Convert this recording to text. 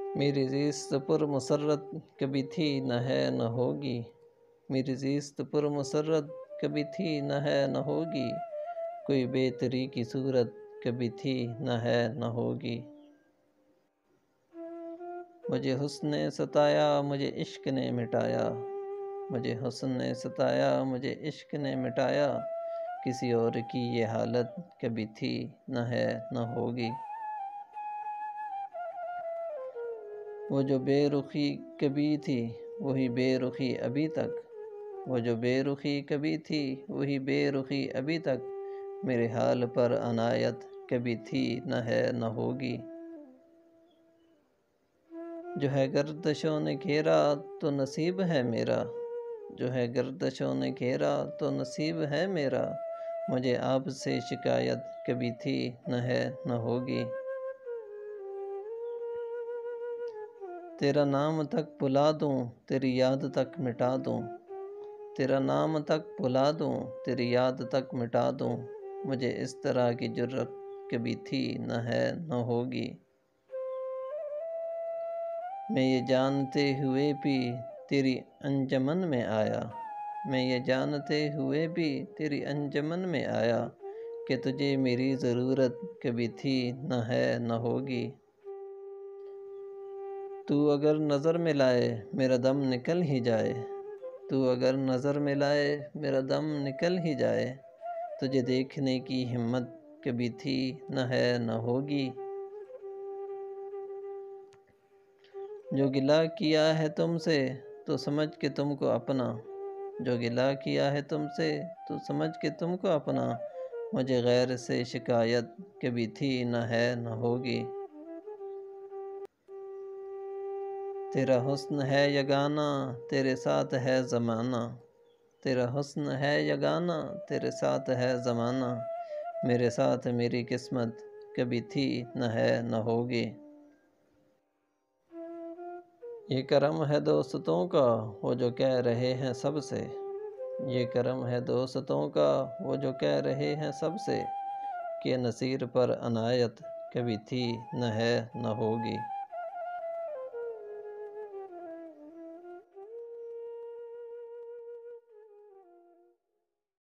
میری زیست پر مسرت کبھی تھی نہ ہے نہ ہوگی، میری زیست پر مسرت کبھی تھی نہ ہے نہ ہوگی، کوئی بہتری کی صورت کبھی تھی نہ ہے نہ ہوگی۔ مجھے حسن نے ستایا مجھے عشق نے مٹایا، مجھے حسن نے ستایا مجھے عشق نے مٹایا، کسی اور کی یہ حالت کبھی تھی نہ ہے نہ ہوگی۔ وہ جو بے رخی کبھی تھی وہی بے رخی ابھی تک، وہ جو بے رخی کبھی تھی وہی بے رخی ابھی تک، میرے حال پر عنایت کبھی تھی نہ ہے نہ ہوگی۔ جو ہے گردشوں نے گھیرا تو نصیب ہے میرا، جو ہے گردشوں نے گھیرا تو نصیب ہے میرا، مجھے آپ سے شکایت کبھی تھی نہ ہے نہ ہوگی۔ تیرا نام تک بھلا دوں تیری یاد تک مٹا دوں، تیرا نام تک بھلا دوں تیری یاد تک مٹا دوں، مجھے اس طرح کی جرت کبھی تھی نہ ہے نہ ہوگی۔ میں یہ جانتے ہوئے بھی تیری انجمن میں آیا، میں یہ جانتے ہوئے بھی تیری انجمن میں آیا، کہ تجھے میری ضرورت کبھی تھی نہ ہے نہ ہوگی۔ تو اگر نظر ملائے میرا دم نکل ہی جائے، تو اگر نظر ملائے میرا دم نکل ہی جائے، تجھے دیکھنے کی ہمت کبھی تھی نہ ہے نہ ہوگی۔ جو گلہ کیا ہے تم سے تو سمجھ کے تم کو اپنا، جو گلہ کیا ہے تم سے تو سمجھ کے تم کو اپنا، مجھے غیر سے شکایت کبھی تھی نہ ہے نہ ہوگی۔ تیرا حسن ہے یگانہ تیرے ساتھ ہے زمانہ، تیرا حسن ہے یگانہ تیرے ساتھ ہے زمانہ، میرے ساتھ میری قسمت کبھی تھی نہ ہے نہ ہوگی۔ یہ کرم ہے دوستوں کا وہ جو کہہ رہے ہیں سب سے، یہ کرم ہے دوستوں کا وہ جو کہہ رہے ہیں سب سے، کہ نصیر پر عنایت کبھی تھی نہ ہے نہ ہوگی۔